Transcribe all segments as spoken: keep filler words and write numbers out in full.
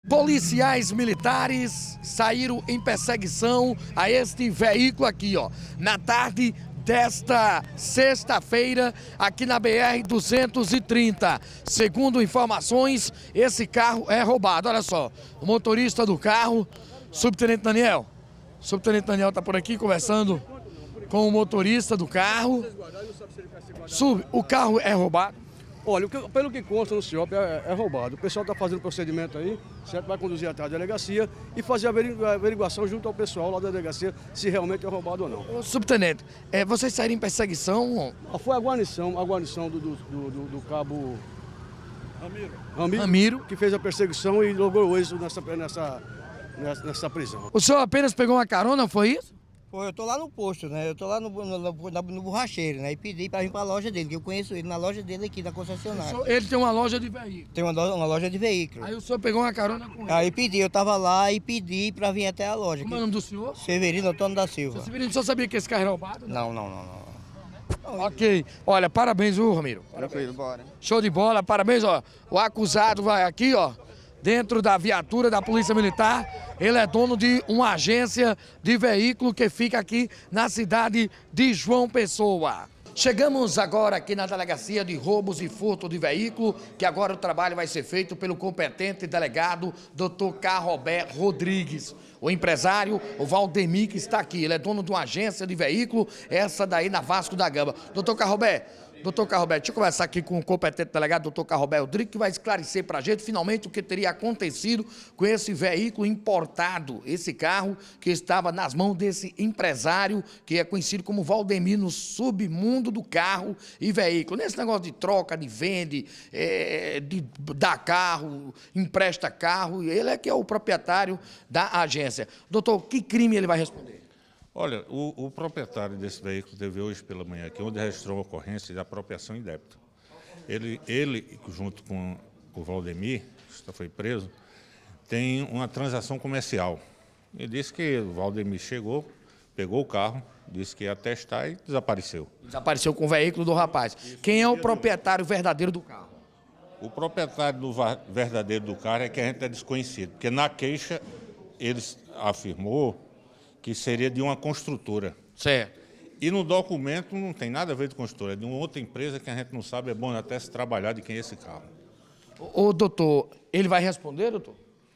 Policiais militares saíram em perseguição a este veículo aqui, ó, na tarde desta sexta-feira, aqui na B R duzentos e trinta. Segundo informações, esse carro é roubado. Olha só, o motorista do carro, subtenente Daniel. O subtenente Daniel está por aqui conversando com o motorista do carro. Sub, o carro é roubado? Olha, pelo que consta no C I O P, é, é roubado. O pessoal está fazendo procedimento aí, certo? Vai conduzir até a delegacia e fazer a averiguação junto ao pessoal lá da delegacia se realmente é roubado ou não. Ô, subtenente, é, vocês saíram em perseguição? Ah, foi a guarnição, a guarnição do, do, do, do cabo Ramiro. Ramiro, Ramiro, que fez a perseguição e logrou êxito nessa, nessa, nessa, nessa prisão. O senhor apenas pegou uma carona, foi isso? Pô, eu tô lá no posto, né? Eu tô lá no, no, no, no borracheiro, né? E pedi pra vir pra loja dele, que eu conheço ele na loja dele aqui, na concessionária. Ele tem uma loja de veículos. Tem uma, uma loja de veículos. Aí o senhor pegou uma carona com ele. Aí pedi, eu tava lá e pedi pra vir até a loja. Como é o nome do senhor? Severino Antônio da Silva. Seu Severino, o senhor sabia que esse carro era roubado? Não, não, não, não. Ok. Olha, parabéns, viu, Ramiro? Tranquilo, bora. Show de bola, parabéns, ó. O acusado vai aqui, ó, dentro da viatura da Polícia Militar. Ele é dono de uma agência de veículo que fica aqui na cidade de João Pessoa. Chegamos agora aqui na Delegacia de Roubos e Furto de Veículo, que agora o trabalho vai ser feito pelo competente delegado doutor Carrobé Rodrigues. O empresário, o Valdemir, que está aqui, ele é dono de uma agência de veículo, essa daí na Vasco da Gama. doutor Carrobé, doutor Carrobé, deixa eu conversar aqui com o competente delegado, doutor Carrobé Rodrigues, que vai esclarecer para a gente, finalmente, o que teria acontecido com esse veículo importado, esse carro que estava nas mãos desse empresário, que é conhecido como Valdemir, no submundo do carro e veículo. Nesse negócio de troca, de vende, é, de dar carro, empresta carro, ele é que é o proprietário da agência. Doutor, que crime ele vai responder? Olha, o, o proprietário desse veículo teve hoje pela manhã aqui, onde registrou a ocorrência de apropriação indébita. Ele, ele junto com o Valdemir, que foi preso, tem uma transação comercial. Ele disse que o Valdemir chegou, pegou o carro, disse que ia testar e desapareceu. Desapareceu com o veículo do rapaz. Quem é o proprietário verdadeiro do carro? O proprietário do verdadeiro do carro é que a gente é desconhecido, porque na queixa eles afirmou que seria de uma construtora. Certo. E no documento não tem nada a ver de construtora, é de uma outra empresa que a gente não sabe, é bom até se trabalhar de quem é esse carro. Ô, doutor, ele vai responder, doutor?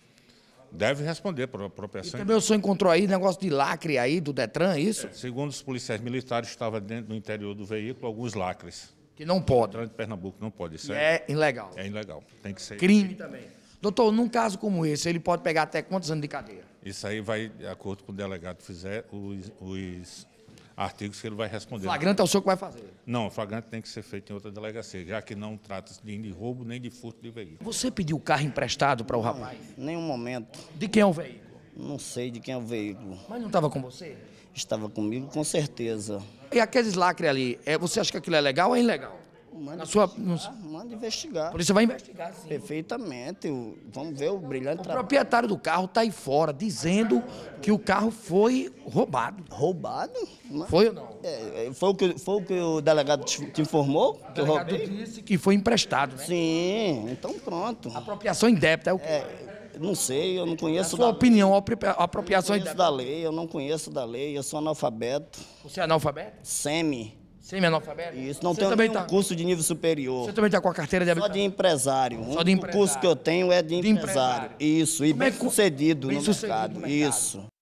Deve responder para a apropriação. E também o senhor encontrou aí negócio de lacre aí do Detran, isso? É, segundo os policiais militares, estava dentro do interior do veículo alguns lacres. Que não pode. O de Pernambuco não pode ser. É ilegal. É ilegal, tem que ser. Crime também. Doutor, num caso como esse, ele pode pegar até quantos anos de cadeia? Isso aí vai, de acordo com o delegado fizer, os, os artigos que ele vai responder. Flagrante é o senhor que vai fazer? Não, o flagrante tem que ser feito em outra delegacia, já que não trata-se nem de roubo, nem de furto de veículo. Você pediu o carro emprestado para o rapaz? Nenhum momento. De quem é o veículo? Não sei de quem é o veículo. Mas não estava com você? Estava comigo, com certeza. E aqueles lacres ali, é, você acha que aquilo é legal ou é ilegal? Manda Na sua, investigar, no... manda investigar. A polícia vai investigar, sim. Perfeitamente. O- Vamos ver o brilhante O trabalho. proprietário do carro está aí fora, dizendo que o carro foi roubado. Roubado? Mas- Foi ou não? É, é, foi, o que, foi o que o delegado te, te informou? O Que eu delegado roubei? disse que foi emprestado, né? Sim, então pronto. Apropriação indébita é o quê? É, não sei, eu não Na conheço sua da opinião, a apropria- a eu apropriação não conheço indébita. da lei, eu não conheço da lei, eu sou analfabeto, Você é analfabeto? semi. Semi-analfabeto? Isso, não Você tenho também nenhum tá, curso de nível superior. Você também está com a carteira de Só habitação? de empresário. Só O de único curso empresário. que eu tenho é de De empresário. empresário. Isso, e Como é bem que- sucedido bem no sucedido mercado. no mercado. Isso.